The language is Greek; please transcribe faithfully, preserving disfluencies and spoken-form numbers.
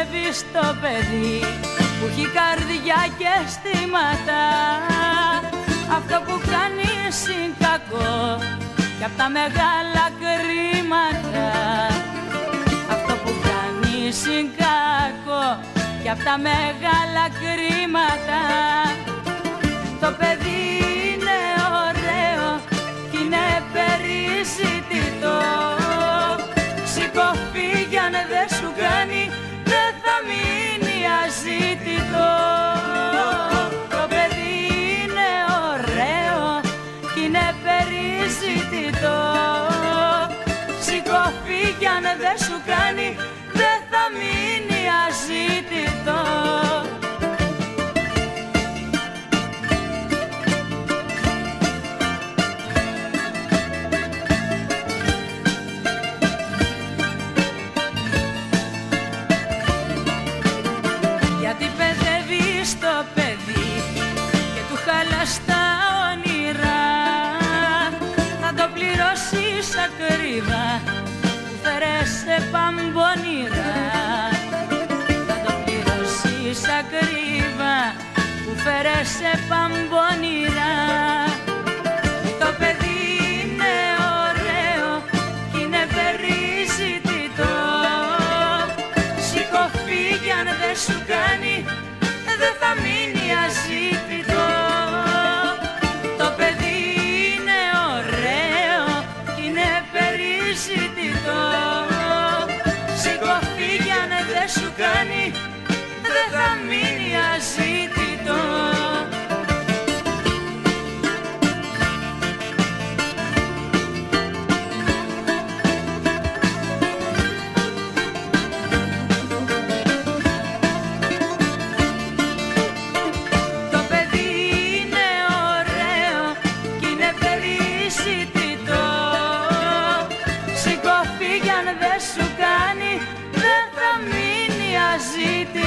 πιστεύει στο παιδί που έχει καρδιά και αισθήματα, αυτό που κάνει συγκακό κι απ' τα μεγάλα κρίματα, αυτό που κάνει συγκακό κι απ' τα μεγάλα κρίματα. Το παιδί είναι ωραίο κι είναι περιζητητό, σηκώ φύγει αν δεν σου κάνει, δεν θα μείνει αζήτητο. Το παιδί είναι ωραίο κι είναι περιζητητό, σηκώ φύγει αν δεν σου κάνει, δεν θα μείνει αζήτητο. Γιατί παιδεύεις το παιδί και του χαλάς τα όνειρα, θα το πληρώσεις ακριβά που φέρες σε παμπονήρα. Θα το πληρώσεις ακριβά που φέρες σε παμπονήρα. Το παιδί είναι ωραίο κι είναι περιζητητό, σηκώ φύγει αν δεν σου κάνει, δεν θα μείνει αζήτητο. Το παιδί είναι ωραίο κι είναι περιζητητό, σηκώ φύγει αν δεν σου κάνει, δεν θα μείνει αζήτητο. Δεν σου κάνει, δεν θα μείνει αζήτητο.